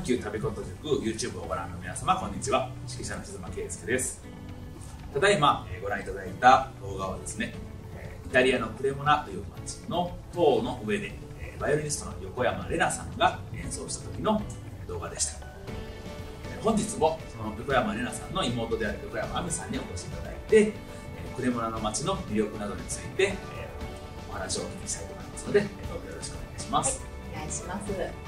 球旅こと塾 YouTube をご覧の皆様、こんにちは。指揮者の静間圭介です。ただいまご覧いただいた動画はですね、イタリアのクレモナという町の塔の上でバイオリニストの横山玲奈さんが演奏した時の動画でした。本日もその横山玲奈さんの妹である横山亜美さんにお越しいただいて、クレモナの町の魅力などについてお話をお聞きしたいと思いますので、どうぞよろしくお願いします。 はい、お願いします。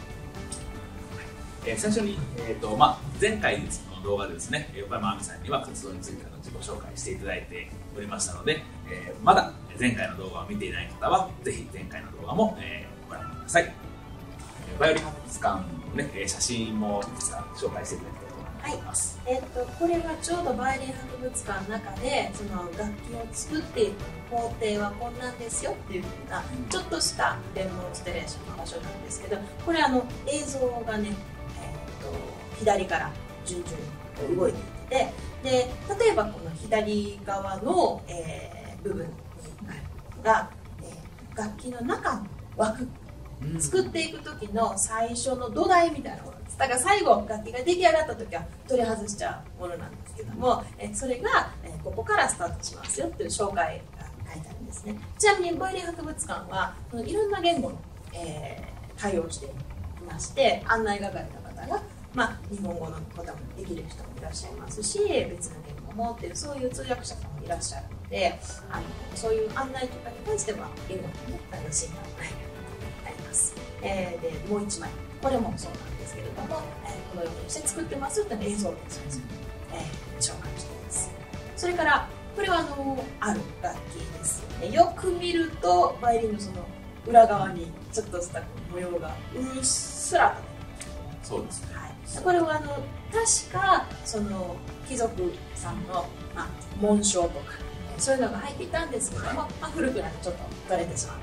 最初に、前回の動画でですね、横山亜美さんには活動についての自己紹介していただいておりましたので、まだ前回の動画を見ていない方はぜひ前回の動画も、ご覧ください。バイオリン博物館の、ね、写真もいくつか紹介していただきたいと思います。 はい、これはちょうどバイオリン博物館の中でその楽器を作っていく工程はこんなんですよっていうふうなちょっとしたデモンストレーションの場所なんですけど、これ映像がね、左から順々に動いていて、で例えばこの左側の、部分が、楽器の中の枠作っていく時の最初の土台みたいなものです。だから最後楽器が出来上がった時は取り外しちゃうものなんですけども、それが、ここからスタートしますよっていう紹介が書いてあるんですね。ちなみにバイオリン博物館はいろんな言語の、対応していまして、案内係の方が日本語のこともできる人もいらっしゃいますし、別の言語もっていうそういう通訳者さんもいらっしゃるので、そういう案内とかに関しては言語のね、信頼がないあります。でもう一枚、これもそうなんですけれども、このようにして作ってますって映像です、紹介しています。それからこれはある楽器ですよね。よく見るとバイオリンのその裏側にちょっとした模様がうっすらと。 そうですね。 これは確かその貴族さんの、紋章とかそういうのが入っていたんですけども、古くなってちょっと取れてしまって、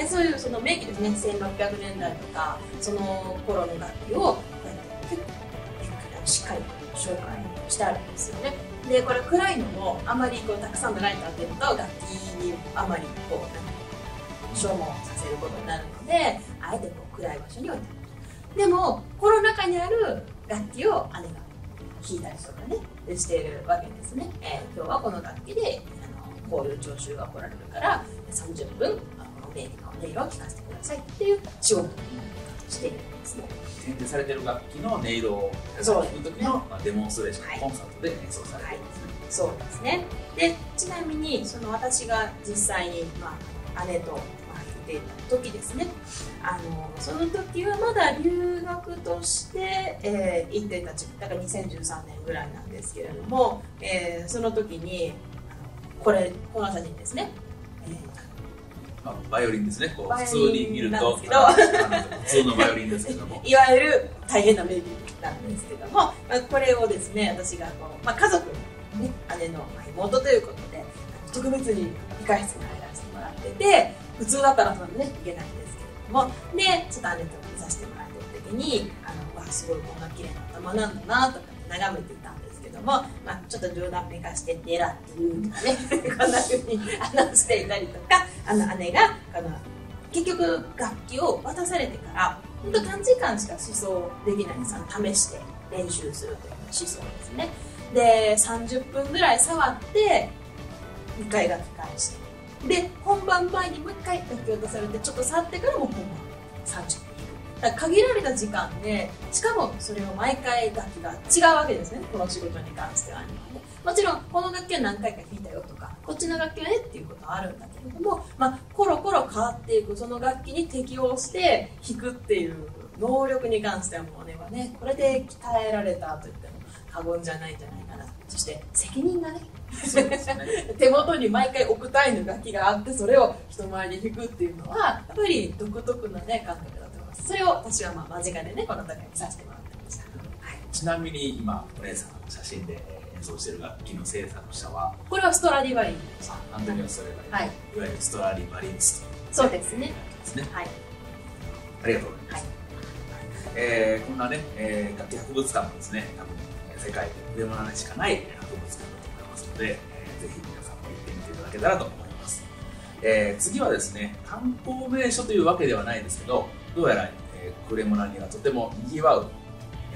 そういうその名器ですね、1600年代とかその頃の楽器をこうやって結構しっかり紹介してあるんですよね。でこれ暗いのもあまりたくさんのライト当てると楽器にあまり消耗させることになるので、あえて暗い場所に置いてある。でもこの中にある楽器を姉が弾いたりとかねしているわけですね。今日はこの楽器でこういう聴衆が来られるから30分この名義の音色を聴かせてくださいっていう仕事をしているんですね。 展示されている楽器の音色を聴く時のデモンストレーション、コンサートで演奏されているんですね。 そうですね。でちなみに私が実際に姉と弾いていた時ですね、その時はまだ留学として、行っていた時期だから2013年ぐらいなんですけれども、その時にこの写真ですね、 バイオリンですね。普通に見ると普通のバイオリンですけどもいわゆる大変な名義なんですけども、これをですね私が家族に、姉の妹ということで特別に理科室に入らせてもらってて、普通だったらいけないんですけれども、でちょっと姉と見させてもらってる時にすごいこんな綺麗な頭なんだなとか眺めていたんですけども、ちょっと冗談めかして「狙ってる」とかねこんな風にしていたりとか、姉が結局楽器を渡されてから本当短時間しか思想できないんです。試して練習するという思想ですね。で30分ぐらい触って2回楽器返して、で本番前にもう1回楽器を出されてちょっと触ってからも本番30分。だから限られた時間で、しかもそれを毎回楽器が違うわけですね、この仕事に関しては。もちろんこの楽器は何回か弾いたよとか、こっちの楽器はねっていうことはあるんだけれども、コロコロ変わっていくその楽器に適応して弾くっていう能力に関してはもうねこれで鍛えられたと言っても過言じゃないんじゃないかな。そして責任がね手元に毎回億単位の楽器があって、それを人前で弾くっていうのはやっぱり独特な感覚だと思います。それを私は間近でこの中に見させてもらってました。 ちなみに今お姉さんの写真で演奏している楽器の制作者はこれはストラディバリウス。 アントニオ・ストラディバリウス、いわゆるストラディバリウスとそうですね。 ありがとうございます。こんな楽器博物館もですね、多分世界でクレモナにしかない博物館だと思いますので、ぜひ皆さんも行ってみていただけたらと思います。次はですね、観光名所というわけではないですけど、どうやらクレモナにはとても賑わう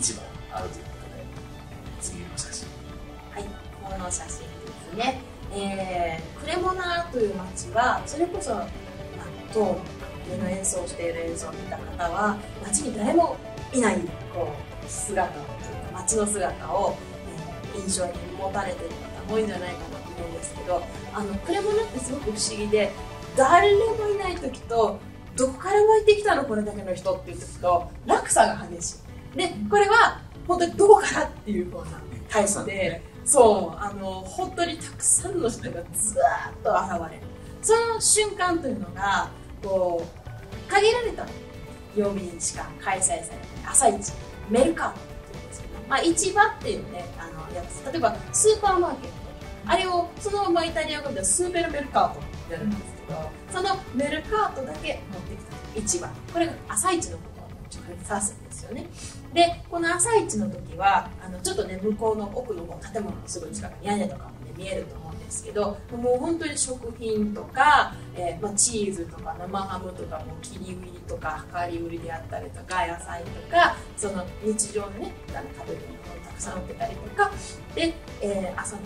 市場あるということで、次の写真。 はい、この写真ですね。クレモナという町は、それこそ当の演奏をしている演奏を見た方は、町に誰もいないこう姿というか、町の姿を、印象に持たれている方も多いんじゃないかなと思うんですけど、クレモナってすごく不思議で、誰もいない時と、どこから湧いてきたのこれだけの人っていう時と落差が激しい。でこれは本当にどこからっていうようなタイプで、そう本当にたくさんの人がずーっと現れる。その瞬間というのがこう限られた曜日にしか開催されない朝市、メルカートっていうんですけど、市場っていうねやつ、例えばスーパーマーケット、あれをそのままイタリア語ではスーペルメルカートってやるんですけど、そのメルカートだけ持ってきた市場、これが朝市のことを指すんですよね。でこの朝市の時はちょっとね向こうの奥の方、建物のすぐ近くに屋根とかも、ね、見えると思うんですけど、もう本当に食品とか、チーズとか生ハムとかも切り売りとか量り売りであったりとか、野菜とかその日常のね食べるものをたくさん売ってたりとかで、朝の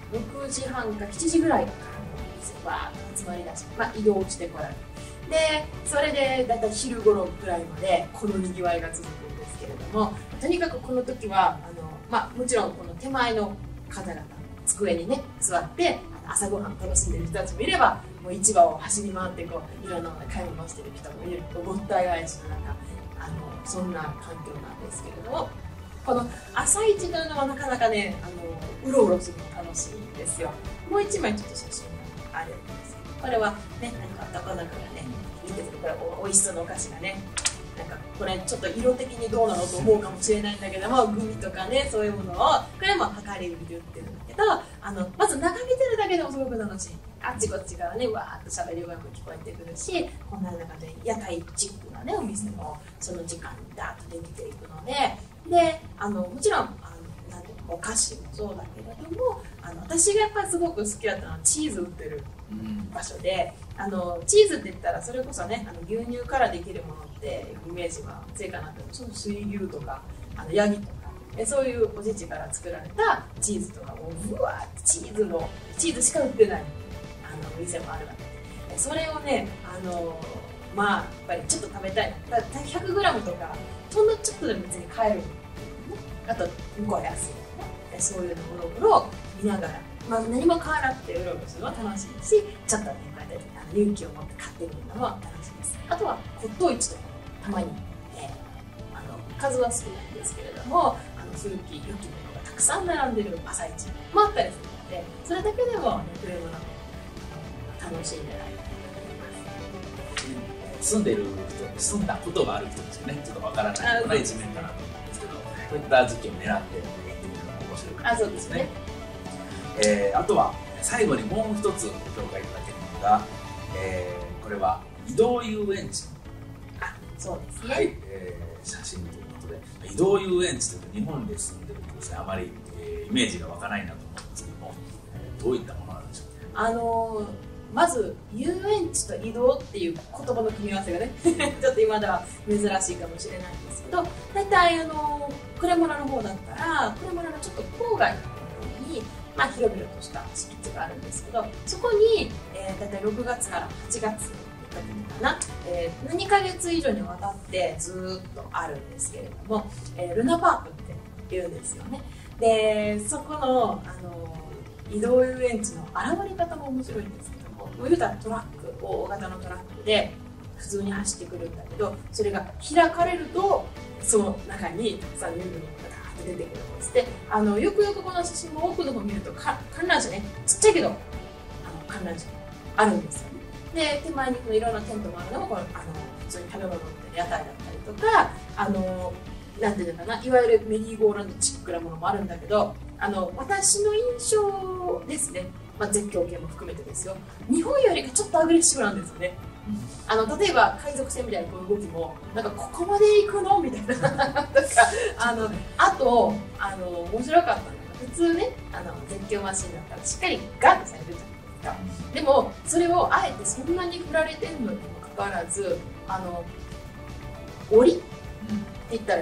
6時半か7時ぐらいからわーっと集まりだして、移動してこられる。でそれでだいたい昼頃ぐらいまでこのにぎわいが続くんですけれども、とにかくこの時はもちろんこの手前の方々机にね座って朝ごはん楽しんでる人たちもいれば、もう市場を走り回ってこういろんなもの買い物してる人もいる、ごった返しの中そんな環境なんですけれども、この朝市というのはなかなかねうろうろするの楽しいんですよ。もう一枚ちょっと写真があるんですけど、これはね男の子がね見てて、これおいしそうなお菓子がね、これちょっと色的にどうなのと思うかもしれないんだけども、グミとかねそういうものをこれも量り売りで売ってるんだけど、まず眺めてるだけでもすごく楽しい。あっちこっちからねわーっと喋り声も聞こえてくるし、こんな中で屋台チックなねお店もその時間にダーッとできていくので、もちろんなんていうのお菓子もそうだけれども、私がやっぱりすごく好きだったのはチーズ売ってる場所で、チーズって言ったらそれこそね牛乳からできるものってイメージは強いかなと思う。その水牛とかヤギとかそういうお乳から作られたチーズとかもうわーってチーズしか売ってないお店もあるわけで、それをねやっぱりちょっと食べたいな、100g とかほんのちょっとでも別に買える、あと向こうは安いのね、そういうのもろもろ見ながら、何も買わなくてうろうろするのは楽しいし、ちょっとねこうやって勇気を持って買ってみるのも楽しいです。あとは骨董市とかたまに、数は少ないんですけれども古き良きものがたくさん並んでる朝市もあったりするので、それだけでもクレモナ楽しんでないと思います。 住んだことがある人ですよね、ちょっとわからないような一面かなと思うんですけど、そういった時期を狙ってやってみるのが面白いかなと思いますね。あとは最後にもう一つご紹介いただけるのが、これは移動遊園地。 そうですね。 はい、写真ということで、移動遊園地というと日本で住んでるとですね、あまり、イメージが湧かないなと思うんですけども、どういったものなんでしょうか。 まず遊園地と移動っていう言葉の組み合わせがねちょっと今では珍しいかもしれないんですけど、大体クレモナの方だったらクレモナのちょっと郊外のところに、広々とした敷地があるんですけど、そこに、大体6月から8月かな、2ヶ月以上にわたってずっとあるんですけれども、ルナパークっていうんですよね。でそこの、移動遊園地の現れ方も面白いんですけども、言うたらトラック、大型のトラックで普通に走ってくるんだけど、それが開かれるとその中にたくさん遊具がダーッと出てくるんです。でよくよくこの写真の奥の方を見ると観覧車ね、ちっちゃいけど観覧車あるんですよね。で手前にいろんなテントもあるのも普通に食べ物売ってる屋台だったりとか、なんていうのかな、いわゆるメリーゴーランドチックなものもあるんだけど、私の印象ですね、絶叫系も含めてですよ、日本よりかちょっとアグレッシブなんですよね。例えば海賊船みたいなこの動きもここまで行くのみたいなとかあと面白かったのが、普通ね絶叫マシンだったらしっかりガンってされるじゃないですか。でもそれをあえてそんなに振られてるのにもかかわらず檻って言ったらいいのか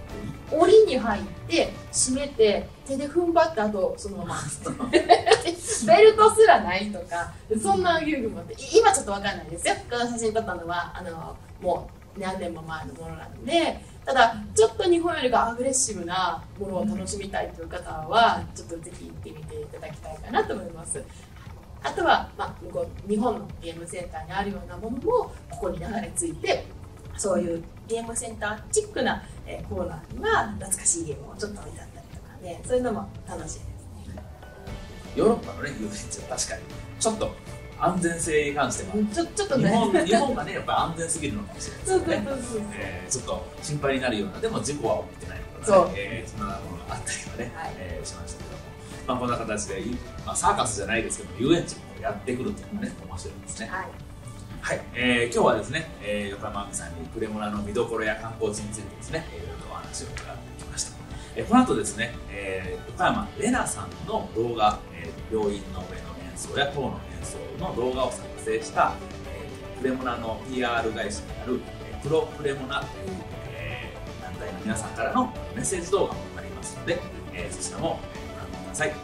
檻に入って閉めて手で踏ん張った後そのままベルトすらないとか、そんな遊具もあって、今ちょっと分かんないですよ。この写真撮ったのはもう何年も前のものなので、ただちょっと日本よりがアグレッシブなものを楽しみたいという方はちょっとぜひ行ってみていただきたいかなと思います。あとは、向こう日本のゲームセンターにあるようなものもここに流れ着いて、そういうゲームセンターチックなコーナーには懐かしいゲームをちょっと置いてあったりとかで、そういうのも楽しいですね。 ヨーロッパのね遊園地は確かにちょっと安全性に関してはちょっとね、 日本がねやっぱり安全すぎるのかもしれないですね。ちょっと心配になるような、でも事故は起きてないのかな、そんなものがあったりはね、しましたけども、こんな形で、サーカスじゃないですけど遊園地もやってくるっていうのがね面白いですね。はい、今日はですね、横山亜美さんにプレモラの見どころや観光地についてですね、いろいろとお話を伺ってきました。この後ですね、横山レナさんの動画、病院の上の演奏や塔の演奏の動画を作成した、プレモナの PR 会社にあるプロプレモナという、団体の皆さんからのメッセージ動画もありますので、そちらもご覧ください。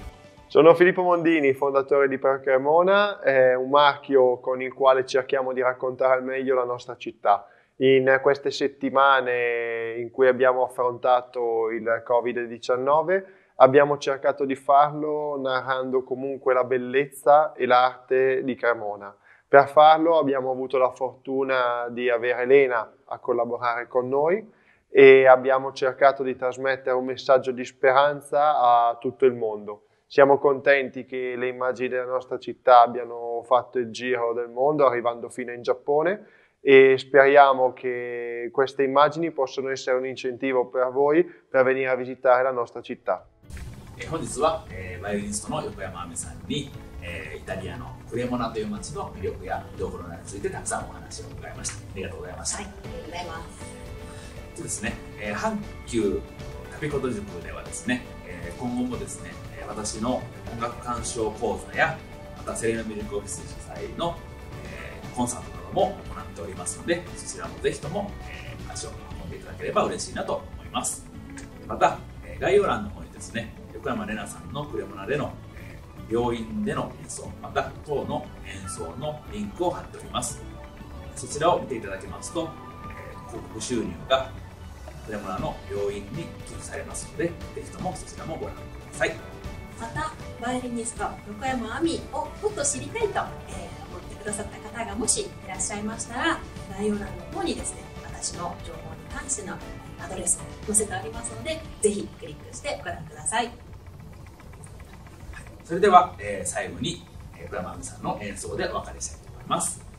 Sono Filippo Mondini, fondatore di Pro Cremona, un marchio con il quale cerchiamo di raccontare al meglio la nostra città. In queste settimane in cui abbiamo affrontato il Covid-19 abbiamo cercato di farlo narrando comunque la bellezza e l'arte di Cremona. Per farlo abbiamo avuto la fortuna di avere Elena a collaborare con noi e abbiamo cercato di trasmettere un messaggio di speranza a tutto il mondo. Siamo contenti che le immagini della nostra città abbiano fatto il giro del mondo, arrivando fino in Giappone, e speriamo che queste immagini possano essere un incentivo per voi per venire a visitare la nostra città. 本日は、バイオリニストの横山亜美さんに、イタリアのクレモナという街の魅力や見どころについてたくさんお話を伺いました。ありがとうございました。 はい、ありがとうございます。 そうですね、阪急旅こと塾ではですね、今後もですね、私の音楽鑑賞講座やまたセレナミルクオフィス主催の、コンサートなども行っておりますので、そちらもぜひとも、足を運んでいただければ嬉しいなと思います。また、概要欄の方にですね、横山レナさんのプレモナでの、病院での演奏、また塔の演奏のリンクを貼っております。そちらを見ていただけますと、広告収入がプレモナの病院に寄付されますので、ぜひともそちらもご覧ください。 またバイオリニスト横山亜美をもっと知りたいと、思ってくださった方がもしいらっしゃいましたら、概要欄の方にですね、私の情報に関してのアドレスを載せてありますので、ぜひクリックしてご覧ください。 それでは、最後に横山亜美さんの演奏でお別れしたいと思います。